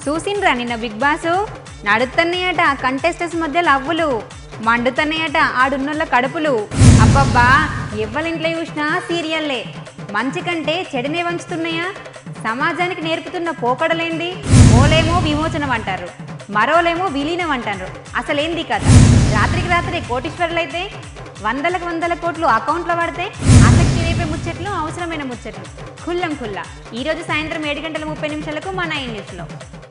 చూసిండ్రా నిన్న big boss నడుతున్నాయట contestants మధ్య లవ్వులు మండుతున్నాయట ఆడున్నోళ్ళ కడుపులు. అబ్బబ్బా ఎవ్వరింట్లో చూసినా సీరియల్లే. మంచి కంటే చెడునే వంచుతున్నాయా? సమాజానికి నేర్పుతున్న పోకడలేంది? ఓలేమో విమోచనం అంటారు, మరోలేమో విలీనం అంటారు. అసలేంది కదా? రాత్రికి రాత్రి కోటీశ్వరులైతే వందల కోట్లు అకౌంట్లో పడితే ఆసక్తి రేపే ముచ్చట్లు, అవసరమైన ముచ్చట్లు. ఖుల్లం ఖుల్లా ఈరోజు సాయంత్రం 7 గంటల 30 నిమిషాలకు మన iNewsలో.